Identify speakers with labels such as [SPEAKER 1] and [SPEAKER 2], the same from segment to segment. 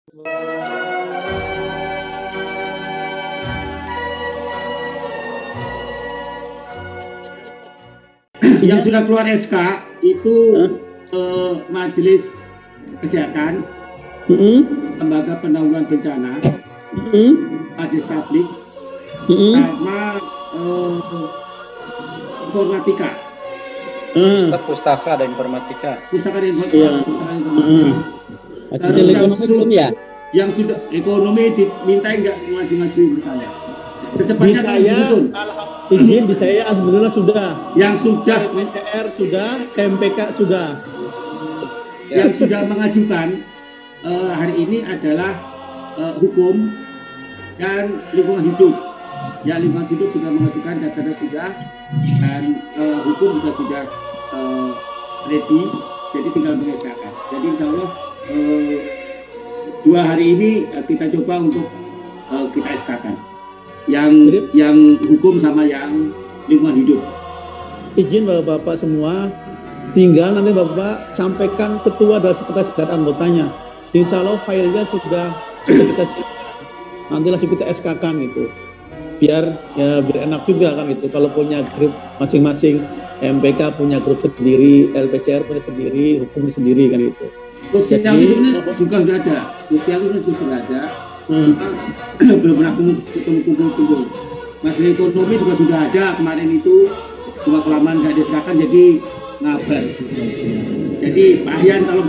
[SPEAKER 1] Yang sudah keluar SK itu Majelis Kesehatan, Lembaga Penanggulangan Bencana, Majelis Tablik, sama Informatika.
[SPEAKER 2] Pustaka dan Informatika.
[SPEAKER 1] Pustaka dan Informatika.
[SPEAKER 3] Majelis Ekonomi belum ya?
[SPEAKER 1] Yang sudah ekonomi diminta nggak maju-majuin ke saya. Secepatnya
[SPEAKER 4] saya izin di saya alhamdulillah sudah.
[SPEAKER 1] Yang sudah
[SPEAKER 4] PCR sudah, MPK sudah.
[SPEAKER 1] Yang sudah mengajukan hari ini adalah hukum dan lingkungan hidup. Ya, lingkungan hidup sudah mengajukan data sudah, dan hukum juga sudah ready. Jadi tinggal mengesahkan. Jadi insya Allah 2 hari ini kita coba untuk kita SK-kan. Yang hukum sama yang lingkungan hidup.
[SPEAKER 4] Izin Bapak-Bapak semua, tinggal nanti Bapak sampaikan ketua dan sekretaris dan anggotanya. Insya Allah filenya sudah kita siapkan. Nanti langsung kita SK-kan itu. Biar enak juga kan itu. Kalau punya grup masing-masing, MPK punya grup sendiri, LPCR punya sendiri, hukum sendiri kan itu.
[SPEAKER 1] Sosial ini juga sudah ada. Sosial ini juga sudah ada. Belum pernah kumpul-kumpul. Masalah ekonomi juga sudah ada kemarin itu, cuma kelamaan nggak diserahkan jadi ngabar. Jadi Pak Ahyan kalau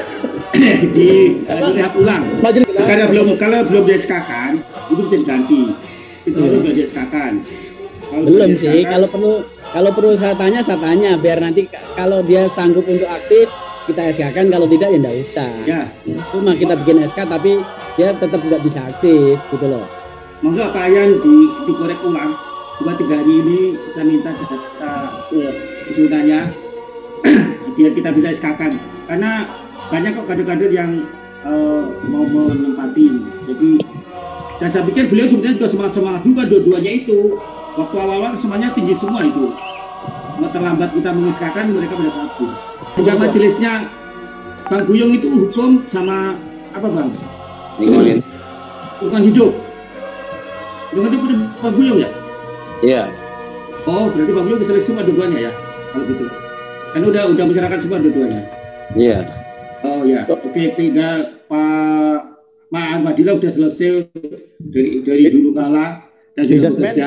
[SPEAKER 1] dilihat ulang. Kalau belum diserahkan itu bisa diganti. Itu sudah diserahkan.
[SPEAKER 3] Belum sih. Kalau perlu saya tanya biar nanti kalau dia sanggup untuk aktif kita SK-kan, kalau tidak ya enggak usah. Ya. Cuma kita bikin SK tapi dia tetap nggak bisa aktif gitu loh.
[SPEAKER 1] Monggo Pak Ahyan dikorek ulang. 2-3 hari ini saya minta data usulannya biar kita bisa SK-kan. Karena banyak kok kader-kader yang mau menempatin. Jadi dan saya pikir beliau sebenarnya juga semangat juga dua-duanya itu. Waktu awal-awal semuanya tinggi semua itu. Terlambat kita mengesahkan mereka pada kabur. Juga majelisnya Bang Buyung itu hukum sama apa Bang? Lingkungan hidup. Lingkungan hidup itu Bang Buyung ya?
[SPEAKER 2] Iya.
[SPEAKER 1] Oh berarti Bang Buyung selesai semua dua-duanya ya? Kalau gitu. Kan udah menyerahkan semua dua-duanya.
[SPEAKER 2] Iya.
[SPEAKER 1] Oh ya. Oke, tinggal Pak Ahmadillah udah selesai dari dulu kala dan sudah bekerja.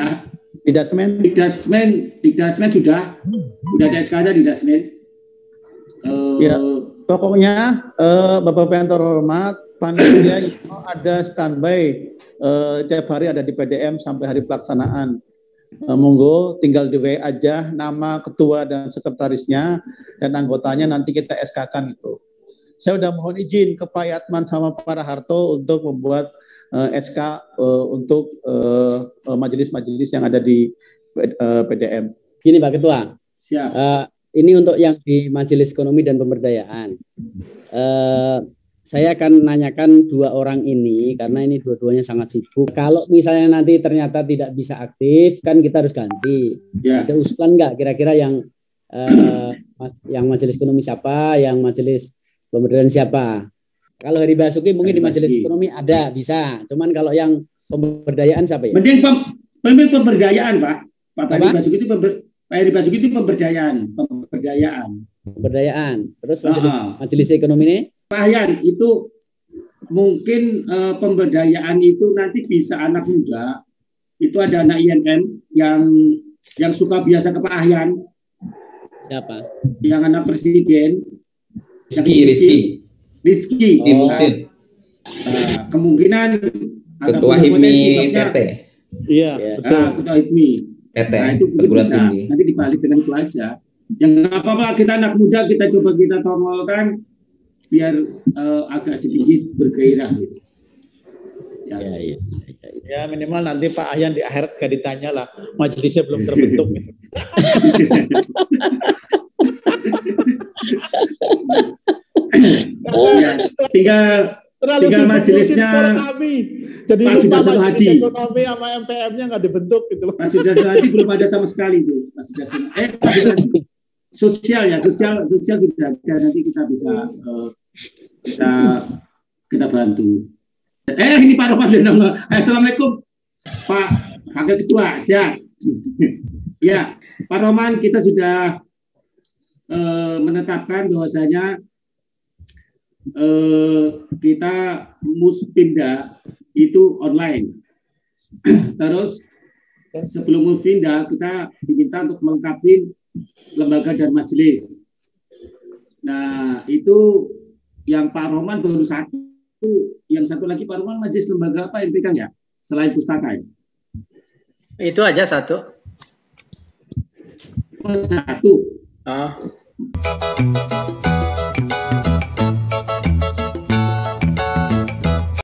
[SPEAKER 1] Didasmen sudah ada SK-nya di Dasmen.
[SPEAKER 4] Ya, pokoknya Bapak yang terhormat, panitia ada standby tiap hari ada di PDM sampai hari pelaksanaan. Monggo tinggal di WA aja nama ketua dan sekretarisnya dan anggotanya nanti kita SK-kan itu. Saya udah mohon izin ke Pak Yatman sama Pak Raharto untuk membuat SK untuk majelis-majelis yang ada di PDM.
[SPEAKER 3] Gini Pak Ketua.
[SPEAKER 1] Siap.
[SPEAKER 3] Ini untuk yang di Majelis Ekonomi dan Pemberdayaan. Saya akan nanyakan 2 orang ini karena ini dua-duanya sangat sibuk. Kalau misalnya nanti ternyata tidak bisa aktif, kan kita harus ganti. Ya. Ada usulan nggak kira-kira yang Majelis Ekonomi siapa, yang Majelis Pemberdayaan siapa? Kalau Heri Basuki mungkin di Majelis Ekonomi ada, bisa. Cuman kalau yang pemberdayaan siapa ya?
[SPEAKER 1] Mending pemberdayaan, Pak. Pak Heri Basuki itu pemberdayaan.
[SPEAKER 3] Terus Majelis Ekonomi ini?
[SPEAKER 1] Pak Ahyan, itu mungkin pemberdayaan itu nanti bisa anak muda. Itu ada anak INM yang suka biasa ke Pak Ahyan.
[SPEAKER 3] Siapa?
[SPEAKER 1] Yang anak presiden. Rizky. Kemungkinan
[SPEAKER 5] Ketua HIPMI PT.
[SPEAKER 4] Iya, betul.
[SPEAKER 1] Ketua HIPMI
[SPEAKER 5] PT.
[SPEAKER 1] Nah, itu bisa. Nanti dibalik dengan itu aja. Yang nggak apa-apa, kita anak muda, kita coba kita tongolkan biar agak sedikit bergairah gitu.
[SPEAKER 4] Ya minimal nanti Pak Ahyan di akhirat gak ditanya lah, majelisnya belum terbentuk.
[SPEAKER 1] Tinggal majelisnya
[SPEAKER 4] jadi
[SPEAKER 1] Pak Sudarsono Hadi.
[SPEAKER 4] Ekonomi sama MPM-nya nggak dibentuk gitu loh.
[SPEAKER 1] Pak Sudarsono Hadi belum ada sama sekali tuh. Pak Sudarsono. Sosial sudah ada, nanti kita bisa kita bantu. Ini Pak Roman. Assalamualaikum Pak Wakil Ketua. Siap. Ya, Pak Roman, kita sudah menetapkan bahwasanya kita Muspinda itu online. Terus sebelum Muspinda kita diminta untuk melengkapi lembaga dan majelis. Nah, itu yang Pak Roman baru satu. Yang satu lagi Pak Roman, majelis lembaga apa yang pegang ya? Selain pustaka ya?
[SPEAKER 2] Itu aja satu.
[SPEAKER 1] Oh, satu.